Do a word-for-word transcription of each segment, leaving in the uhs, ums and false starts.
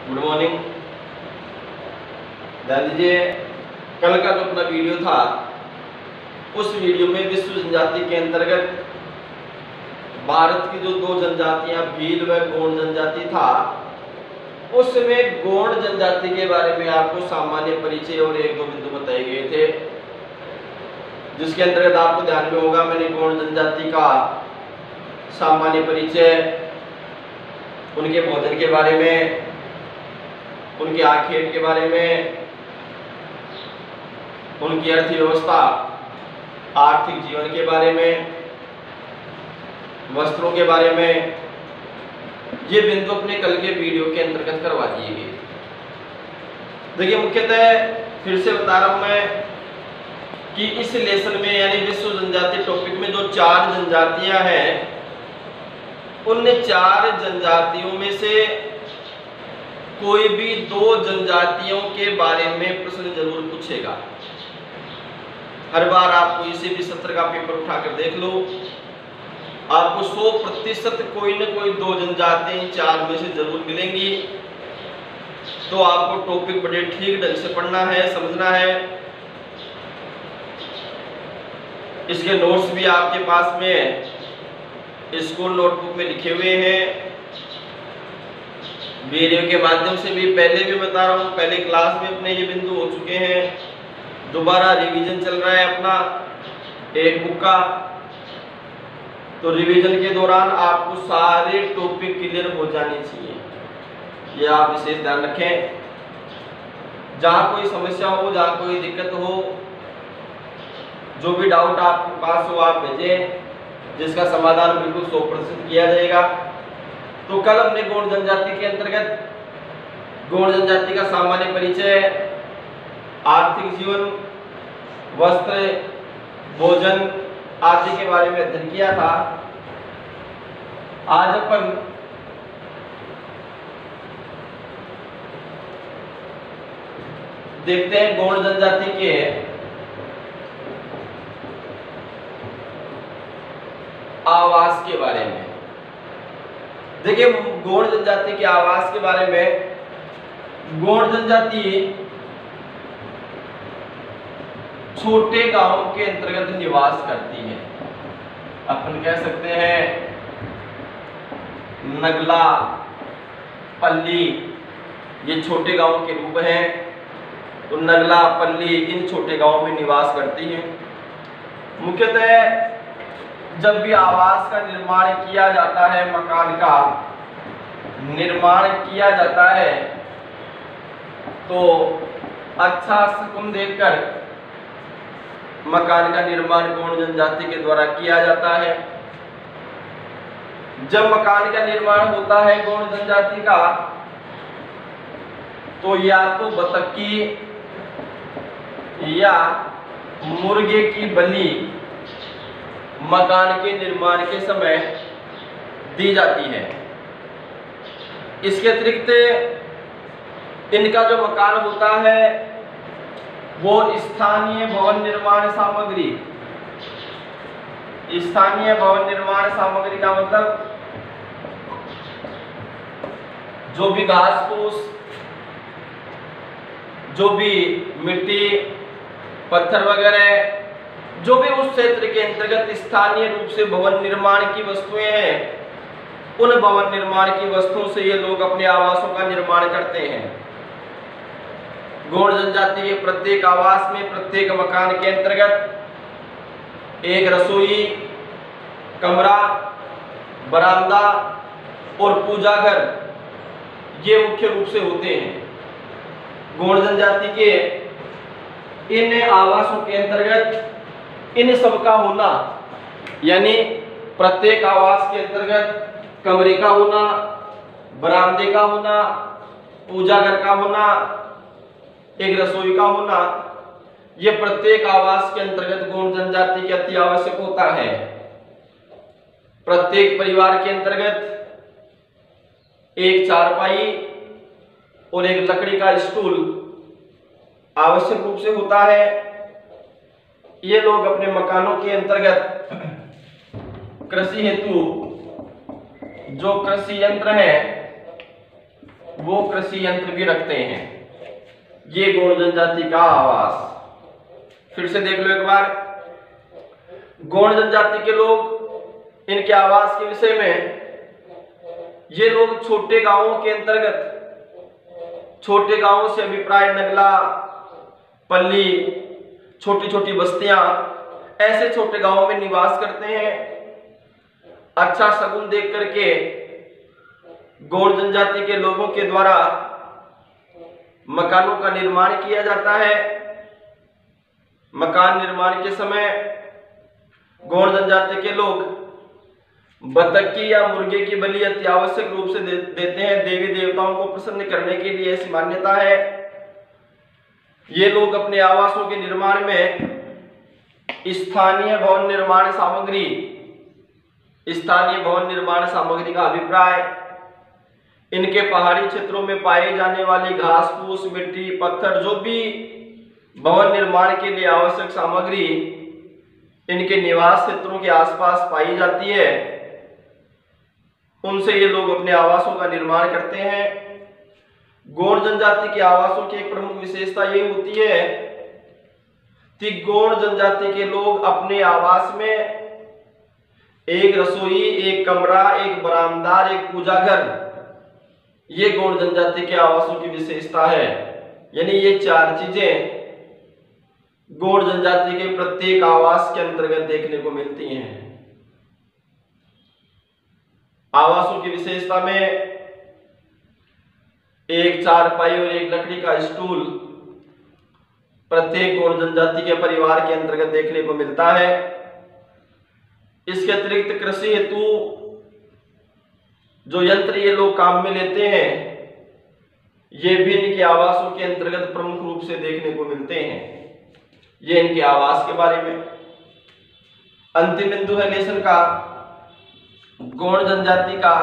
Good morning. ध्यान दीजिए, कल का जो अपना वीडियो था उस वीडियो में विश्व जनजाति के अंतर्गत भारत की जो दो जनजातियां भील व गोंड जनजाति था, उसमें गोंड जनजाति के बारे में आपको सामान्य परिचय और एक दो बिंदु बताए गए थे, जिसके अंतर्गत आपको ध्यान में होगा मैंने गोंड जनजाति का सामान्य परिचय, उनके भोजन के बारे में, उनके आखेट के बारे में, उनकी अर्थव्यवस्था आर्थिक जीवन के बारे में, वस्त्रों के बारे में, ये बिंदु अपने कल के वीडियो के अंतर्गत करवा दिए गए। देखिए, मुख्यतः फिर से बता रहा हूं मैं कि इस लेसन में यानी विश्व जनजाति टॉपिक में जो चार जनजातियां हैं, उन चार जनजातियों में से कोई भी दो जनजातियों के बारे में प्रश्न जरूर पूछेगा। हर बार आपको इसी भी सत्र का पेपर उठाकर देख लो, आपको सौ प्रतिशत कोई न कोई दो जनजातियां चार में से जरूर मिलेंगी। तो आपको टॉपिक बड़े ठीक ढंग से पढ़ना है, समझना है। इसके नोट्स भी आपके पास में स्कूल नोटबुक में लिखे हुए हैं। वीडियो के माध्यम से भी पहले भी बता रहा हूँ, पहले क्लास में अपने ये बिंदु हो चुके हैं, दोबारा रिवीजन चल रहा है अपना एक बुक का। तो रिवीजन के दौरान आपको सारे टॉपिक क्लियर हो जाने चाहिए, ये आप विशेष ध्यान रखें। जहाँ कोई समस्या हो, जहाँ कोई दिक्कत हो, जो भी डाउट आपके पास हो आप भेजें, जिसका समाधान बिल्कुल सौ प्रतिशत किया जाएगा। तो कल हमने गोंड जनजाति के अंतर्गत गोंड जनजाति का सामान्य परिचय, आर्थिक जीवन, वस्त्र, भोजन आदि के बारे में अध्ययन किया था। आज अपन देखते हैं गोंड जनजाति के आवास के बारे में। देखिए, गोंड जनजाति के आवास के बारे में, गोंड जनजाति छोटे गांवों के अंतर्गत निवास करती है। अपन कह सकते हैं नगला, पल्ली, ये छोटे गांवों के रूप हैं। तो नगला, पल्ली इन छोटे गांवों में निवास करती हैं। मुख्यतः जब भी आवास का निर्माण किया जाता है, मकान का निर्माण किया जाता है, तो अच्छा शकुन देखकर मकान का निर्माण गोंड जनजाति के द्वारा किया जाता है। जब मकान का निर्माण होता है गोंड जनजाति का, तो या तो बतख की या मुर्गे की बलि मकान के निर्माण के समय दी जाती है। इसके अतिरिक्त इनका जो मकान होता है वो स्थानीय भवन निर्माण सामग्री, स्थानीय भवन निर्माण सामग्री का मतलब जो भी घास फूस, जो भी मिट्टी, पत्थर वगैरह, जो भी उस क्षेत्र के अंतर्गत स्थानीय रूप से भवन निर्माण की वस्तुएं हैं, उन भवन निर्माण की वस्तुओं से ये लोग अपने आवासों का निर्माण करते हैं। गोंड जनजाति के प्रत्येक आवास में, प्रत्येक मकान के अंतर्गत एक रसोई, कमरा, बरामदा और पूजा घर, ये मुख्य रूप से होते हैं। गोंड जनजाति के इन आवासों के अंतर्गत इन सब का होना, यानी प्रत्येक आवास के अंतर्गत कमरे का होना, बरामदे का होना, पूजा घर का होना, एक रसोई का होना, यह प्रत्येक आवास के अंतर्गत गोंड जनजाति के अति आवश्यक होता है। प्रत्येक परिवार के अंतर्गत एक चारपाई और एक लकड़ी का स्टूल आवश्यक रूप से होता है। ये लोग अपने मकानों के अंतर्गत कृषि हेतु जो कृषि यंत्र है वो कृषि यंत्र भी रखते हैं। ये गौड़ जनजाति का आवास। फिर से देख लो एक बार, गौड़ जनजाति के लोग, इनके आवास के विषय में, ये लोग छोटे गांवों के अंतर्गत, छोटे गांवों से अभिप्राय नगला, पल्ली, छोटी छोटी बस्तियां, ऐसे छोटे गांवों में निवास करते हैं। अच्छा शगुन देख करके गौड़ जनजाति के लोगों के द्वारा मकानों का निर्माण किया जाता है। मकान निर्माण के समय गौड़ जनजाति के लोग बतख की या मुर्गे की बलि अति आवश्यक रूप से दे, देते हैं। देवी देवताओं को प्रसन्न करने के लिए ऐसी मान्यता है। ये लोग अपने आवासों के निर्माण में स्थानीय भवन निर्माण सामग्री, स्थानीय भवन निर्माण सामग्री का अभिप्राय, इनके पहाड़ी क्षेत्रों में पाए जाने वाली घास फूस, मिट्टी, पत्थर, जो भी भवन निर्माण के लिए आवश्यक सामग्री इनके निवास क्षेत्रों के आसपास पाई जाती है, उनसे ये लोग अपने आवासों का निर्माण करते हैं। गौड़ जनजाति के आवासों की एक प्रमुख विशेषता ये होती है कि गौड़ जनजाति के लोग अपने आवास में एक रसोई, एक कमरा, एक बरामदा, एक पूजा घर, ये गौड़ जनजाति के आवासों की विशेषता है। यानी ये चार चीजें गौड़ जनजाति के प्रत्येक आवास के अंतर्गत देखने को मिलती हैं। आवासों की विशेषता में एक चारपाई और एक लकड़ी का स्टूल प्रत्येक गौड़ जनजाति के परिवार के अंतर्गत देखने को मिलता है। इसके अतिरिक्त कृषि हेतु जो यंत्र ये लोग काम में लेते हैं, ये भी इनके आवासों के अंतर्गत प्रमुख रूप से देखने को मिलते हैं। ये इनके आवास के बारे में। अंतिम बिंदु है लेसन का, गौड़ जनजाति का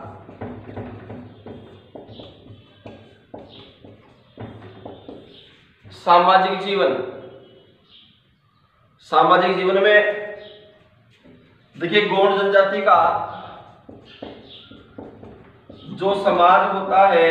सामाजिक जीवन। सामाजिक जीवन में देखिए, गौड़ जनजाति का जो समाज होता है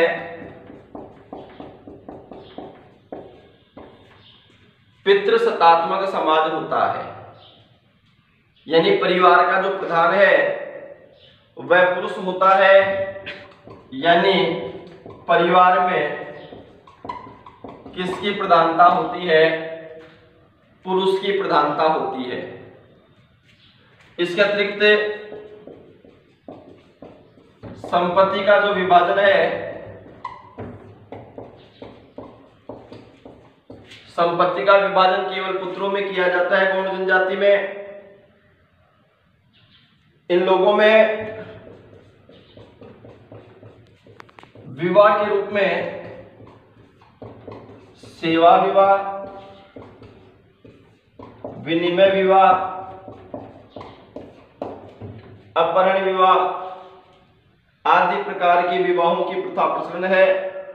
पितृसत्तात्मक समाज होता है। यानी परिवार का जो प्रधान है वह पुरुष होता है। यानी परिवार में किसकी प्रधानता होती है? पुरुष की प्रधानता होती है। इसके अतिरिक्त संपत्ति का जो विभाजन है, संपत्ति का विभाजन केवल पुत्रों में किया जाता है। गौड़ जनजाति में इन लोगों में विवाह के रूप में सेवा विवाह, विनिमय विवाह, अपहरण विवाह आदि प्रकार के विवाहों की प्रथा प्रचलन है।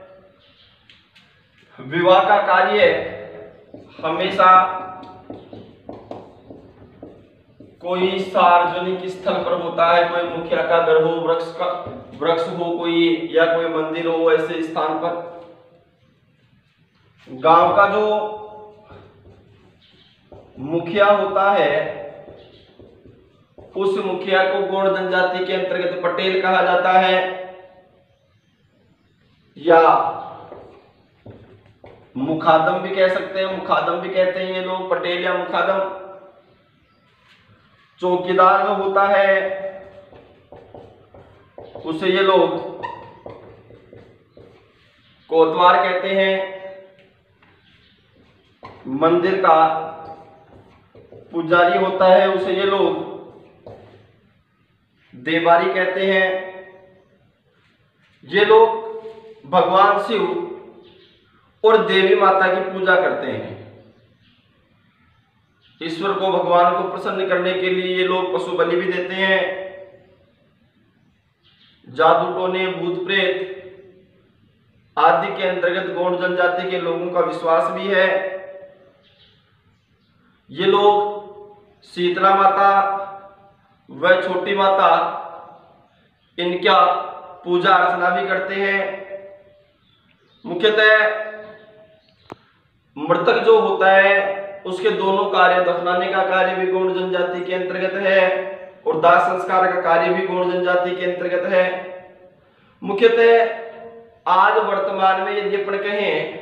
विवाह का कार्य हमेशा कोई सार्वजनिक स्थल पर होता है। कोई मुखिया का घर हो, वृक्ष का वृक्ष हो कोई, या कोई मंदिर हो, ऐसे स्थान पर। गांव का जो मुखिया होता है, उस मुखिया को गौड़ जनजाति के अंतर्गत पटेल कहा जाता है, या मुखादम भी कह सकते हैं। मुखादम भी कहते हैं ये लोग, पटेल या मुखादम। चौकीदार जो होता है उसे ये लोग कोतवार कहते हैं। मंदिर का पुजारी होता है, उसे ये लोग देवारी कहते हैं। ये लोग भगवान शिव और देवी माता की पूजा करते हैं। ईश्वर को, भगवान को प्रसन्न करने के लिए ये लोग पशु बलि भी देते हैं। जादू टोने, भूत प्रेत आदि के अंतर्गत गौड़ जनजाति के लोगों का विश्वास भी है। ये लोग शीतला माता व छोटी माता, इनका पूजा अर्चना भी करते हैं। मुख्यतः मृतक जो होता है उसके दोनों कार्य, दफनाने का कार्य भी गौड़ जनजाति के अंतर्गत है और दाह संस्कार का कार्य भी गौड़ जनजाति के अंतर्गत है। मुख्यतः आज वर्तमान में यदि अपन कहें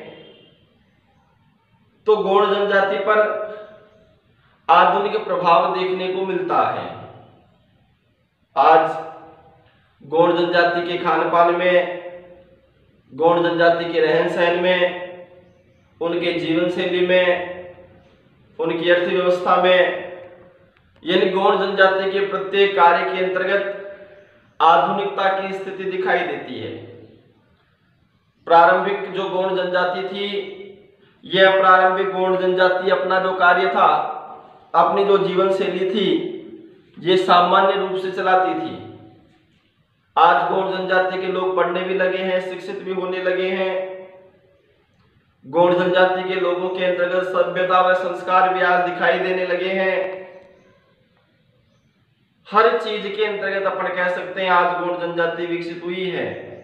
तो गौड़ जनजाति पर आधुनिक प्रभाव देखने को मिलता है। आज गौड़ जनजाति के खान पान में, गौड़ जनजाति के रहन सहन में, उनके जीवन शैली में, उनकी अर्थव्यवस्था में, यानी गौड़ जनजाति के प्रत्येक कार्य के अंतर्गत आधुनिकता की स्थिति दिखाई देती है। प्रारंभिक जो गौड़ जनजाति थी, यह प्रारंभिक गौड़ जनजाति अपना जो कार्य था, अपनी जो जीवन शैली थी, ये सामान्य रूप से चलाती थी। आज गौड़ जनजाति के लोग पढ़ने भी लगे हैं, शिक्षित भी होने लगे हैं। गौड़ जनजाति के लोगों के अंतर्गत सभ्यता व संस्कार भी आज दिखाई देने लगे हैं। हर चीज के अंतर्गत अपन कह सकते हैं आज गौड़ जनजाति विकसित हुई है,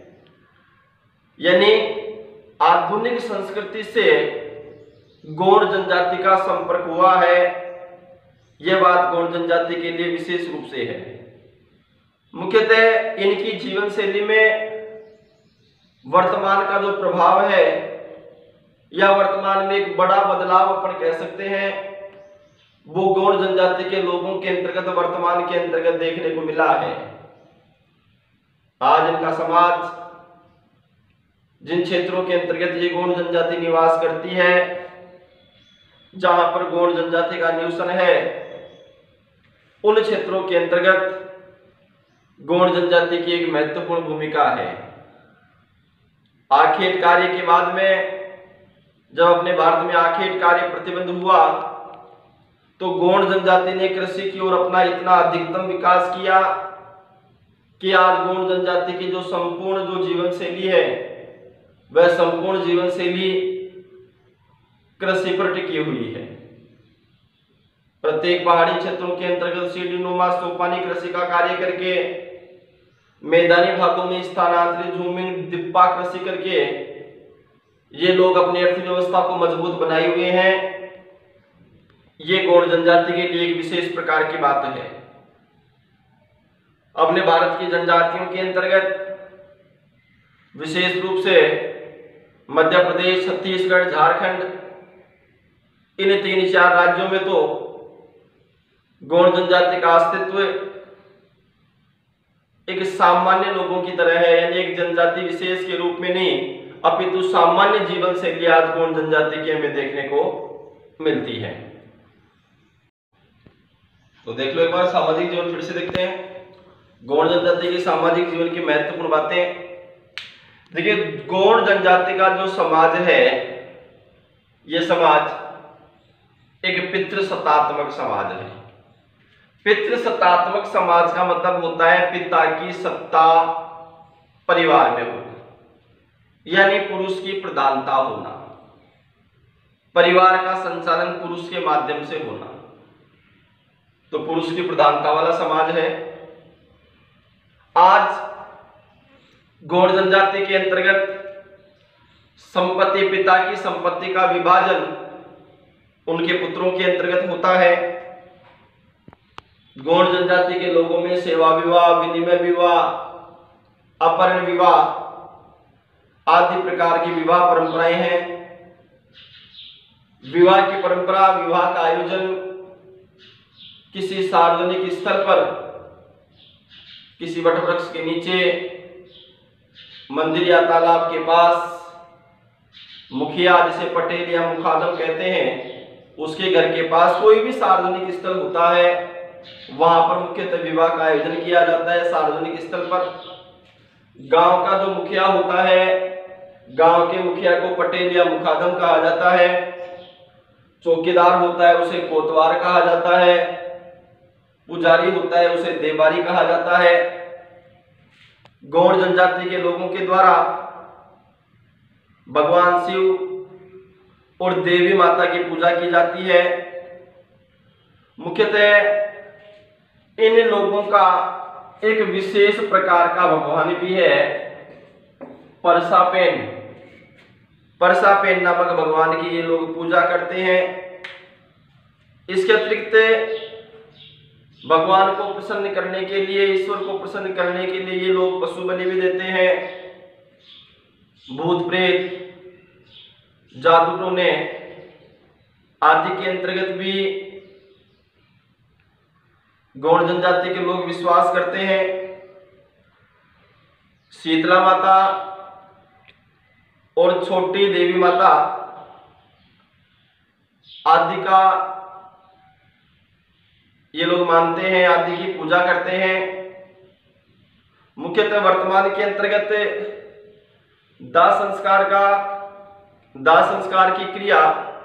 यानी आधुनिक संस्कृति से गौड़ जनजाति का संपर्क हुआ है। यह बात गौड़ जनजाति के लिए विशेष रूप से है। मुख्यतः इनकी जीवन शैली में वर्तमान का जो प्रभाव है या वर्तमान में एक बड़ा बदलाव अपन कह सकते हैं, वो गौड़ जनजाति के लोगों के अंतर्गत वर्तमान के अंतर्गत देखने को मिला है। आज इनका समाज, जिन क्षेत्रों के अंतर्गत ये गौड़ जनजाति निवास करती है, जहां पर गौड़ जनजाति का निवसन है, उन क्षेत्रों के अंतर्गत गौड़ जनजाति की एक महत्वपूर्ण भूमिका है। आखेट कार्य के बाद में जब अपने भारत में आखेट कार्य प्रतिबंध हुआ तो गौड़ जनजाति ने कृषि की ओर अपना इतना अधिकतम विकास किया कि आज गौड़ जनजाति की जो संपूर्ण जो जीवन शैली है, वह संपूर्ण जीवन शैली कृषि पर टिकी हुई है। प्रत्येक पहाड़ी क्षेत्रों के अंतर्गत सीढ़ीनुमा सोपानी कृषि का कार्य करके, मैदानी भागों में स्थानांतरित झूमिंग दिप्पा कृषि करके ये लोग अपनी अर्थव्यवस्था को मजबूत बनाए हुए हैं। ये गौड़ जनजाति के लिए एक विशेष प्रकार की बात है। अपने भारत की जनजातियों के अंतर्गत विशेष रूप से मध्य प्रदेश, छत्तीसगढ़, झारखंड, इन तीन चार राज्यों में तो गौड़ जनजाति का अस्तित्व एक सामान्य लोगों की तरह है, यानी एक जनजाति विशेष के रूप में नहीं, अपितु सामान्य जीवन शैली आज गौड़ जनजाति की हमें देखने को मिलती है। तो देख लो एक बार सामाजिक जीवन फिर से देखते हैं। गौड़ जनजाति की सामाजिक जीवन की महत्वपूर्ण बातें देखिए। गौड़ जनजाति का जो समाज है, यह समाज एक पितृसत्तात्मक समाज है। पितृसत्तात्मक समाज का मतलब होता है पिता की सत्ता परिवार में होना, यानी पुरुष की प्रधानता होना, परिवार का संचालन पुरुष के माध्यम से होना। तो पुरुष की प्रधानता वाला समाज है। आज गौड़ जनजाति के अंतर्गत संपत्ति, पिता की संपत्ति का विभाजन उनके पुत्रों के अंतर्गत होता है। गौड़ जनजाति के लोगों में सेवा विवाह, विनिमय विवाह, अपहरण विवाह आदि प्रकार की विवाह परंपराएं हैं। विवाह की परंपरा, विवाह का आयोजन किसी सार्वजनिक स्थल पर, किसी वटवृक्ष के नीचे, मंदिर या तालाब के पास, मुखिया जिसे पटेल या मुखादम कहते हैं, उसके घर के पास कोई भी सार्वजनिक स्थल होता है, वहां पर मुख्यतः विवाह का आयोजन किया जाता है। सार्वजनिक स्थल पर गांव का जो मुखिया होता है, गांव के मुखिया को पटेल या मुखादम कहा जाता है। चौकीदार होता है, उसे कोतवार कहा जाता है। पुजारी होता है, उसे देवारी कहा जाता है। गौड़ जनजाति के लोगों के द्वारा भगवान शिव और देवी माता की पूजा की जाती है। मुख्यतः इन लोगों का एक विशेष प्रकार का भगवान भी है, परसापेन, परसापेन नामक भगवान की ये लोग पूजा करते हैं। इसके अतिरिक्त भगवान को प्रसन्न करने के लिए, ईश्वर को प्रसन्न करने के लिए ये लोग पशु बलि भी देते हैं। भूत प्रेत, जादू टोने आदि के अंतर्गत भी गौड़ जनजाति के लोग विश्वास करते हैं। शीतला माता और छोटी देवी माता आदि का ये लोग मानते हैं, आदि की पूजा करते हैं। मुख्यतः वर्तमान के अंतर्गत दाह संस्कार का दाह संस्कार की क्रिया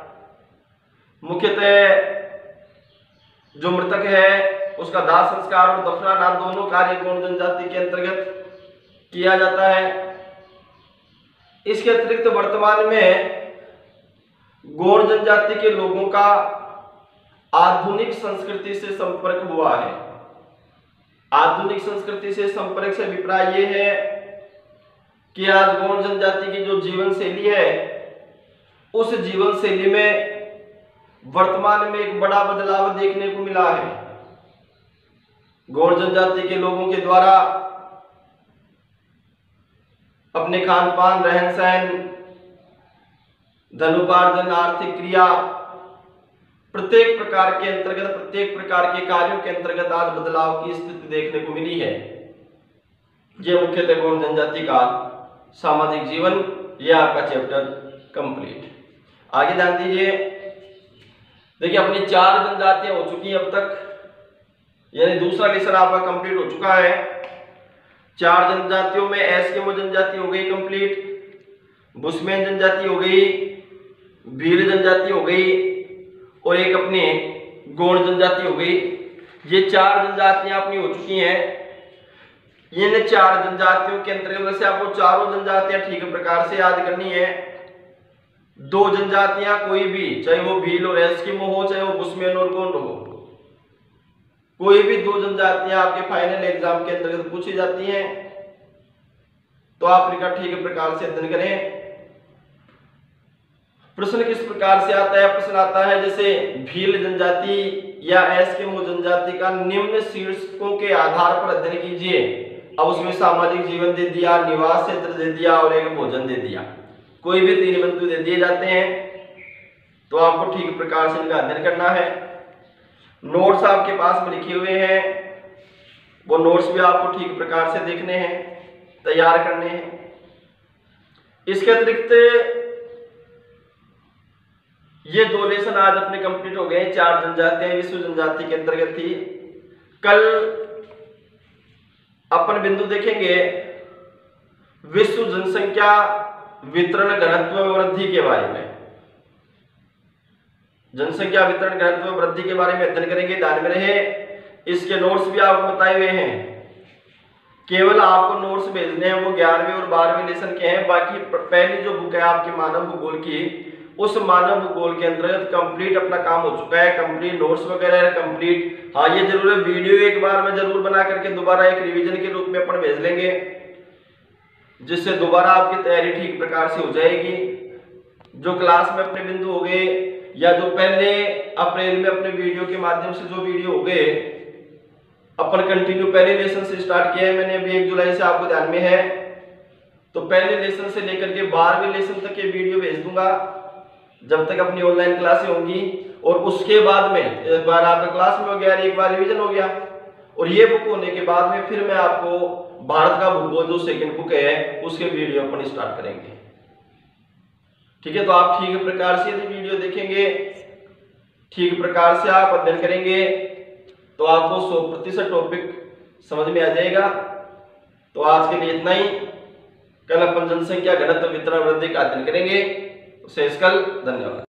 मुख्यतः जो मृतक है उसका दाह संस्कार और दफनाना दोनों कार्य गौड़ जनजाति के अंतर्गत किया जाता है। इसके अतिरिक्त वर्तमान में गौड़ जनजाति के लोगों का आधुनिक संस्कृति से संपर्क हुआ है। आधुनिक संस्कृति से संपर्क से अभिप्राय ये है कि आज गौड़ जनजाति की जो जीवन शैली है उस जीवन शैली में वर्तमान में एक बड़ा बदलाव देखने को मिला है। गौड़ जनजाति के लोगों के द्वारा अपने खान पान, रहन सहन, धनोपार्जन, आर्थिक क्रिया, प्रत्येक प्रकार के अंतर्गत प्रत्येक प्रकार के कार्यों के अंतर्गत आज बदलाव की स्थिति देखने को मिली है। यह मुख्यतः गौड़ जनजाति का सामाजिक जीवन, यह आपका चैप्टर कंप्लीट। आगे ध्यान दीजिए। देखिए अपनी चार जनजातियां हो चुकी हैं अब तक, यानी दूसरा लेसन आपका कंप्लीट हो चुका है। चार जनजातियों में एस्किमो जनजाति हो गई कंप्लीट, बुशमैन जनजाति हो गई, भील जनजाति हो गई और एक अपनी गौड़ जनजाति हो गई। ये चार जनजातियां अपनी हो चुकी हैं। इन चार जनजातियों के अंतर्गत वैसे आपको चारों जनजातियां ठीक प्रकार से याद करनी है। दो जनजातियां कोई भी, चाहे वो भील और एस्किमो हो, चाहे वो बुशमैन और गौड़ हो, कोई भी दो जनजातियां आपके फाइनल एग्जाम के अंतर्गत पूछी जाती हैं, तो आप इनका ठीक प्रकार से अध्ययन करें। प्रश्न किस प्रकार से आता है? प्रश्न आता है जैसे भील जनजाति या एस्किमो जनजाति का निम्न शीर्षकों के आधार पर अध्ययन कीजिए। अब उसमें सामाजिक जीवन दे दिया, निवास क्षेत्र दे दिया और एक भोजन दे दिया। कोई भी तीन बिंदु दे दिए जाते हैं तो आपको ठीक प्रकार से इनका अध्ययन करना है। नोट्स आपके पास में लिखे हुए हैं, वो नोट्स भी आपको ठीक प्रकार से देखने हैं, तैयार करने हैं। इसके अतिरिक्त ये दो लेसन आज अपने कंप्लीट हो गए। चार जनजातियां विश्व जनजाति के अंतर्गत थी। कल अपन बिंदु देखेंगे विश्व जनसंख्या वितरण घनत्व वृद्धि के बारे में। जनसंख्या वितरण घनत्व वृद्धि के बारे में अध्ययन करेंगे, ध्यान में रहे। इसके नोट्स भी आपको बताए हुए हैं, केवल आपको नोट्स भेजने हैं, वो ग्यारहवीं और बारहवीं लेसन के हैं। बाकी पहली जो बुक है आपकी मानव भूगोल की, उस मानव भूगोल के अंतर्गत कंप्लीट अपना काम हो चुका है, कंप्लीट नोट्स वगैरह कंप्लीट। हाँ ये जरूर है, वीडियो एक बार में जरूर बना करके दोबारा एक रिवीजन के रूप में अपन भेज लेंगे, जिससे दोबारा आपकी तैयारी ठीक प्रकार से हो जाएगी। जो क्लास में अपने बिंदु हो गए या जो पहले अप्रैल में अपने वीडियो के माध्यम से जो वीडियो हो गए, अपन कंटिन्यू पहले लेसन से स्टार्ट किया है मैंने, अभी एक जुलाई से आपको ध्यान में है। तो पहले लेसन से लेकर के बारहवीं लेसन तक के वीडियो भेज दूंगा जब तक अपनी ऑनलाइन क्लासें होंगी। और उसके बाद में एक बार आपका क्लास में हो गया, एक बार रिवीजन हो गया, और ये बुक होने के बाद में फिर मैं आपको भारत का भूगोल जो सेकंड बुक है उसके वीडियो अपन स्टार्ट करेंगे। ठीक है, तो आप ठीक प्रकार से यदि वीडियो देखेंगे, ठीक प्रकार से आप अध्ययन करेंगे, तो आपको सौ प्रतिशत टॉपिक समझ में आ जाएगा। तो आज के लिए इतना ही। कल अपन जनसंख्या घनत्व वितरण वृद्धि का अध्ययन करेंगे। शेष कल। धन्यवाद।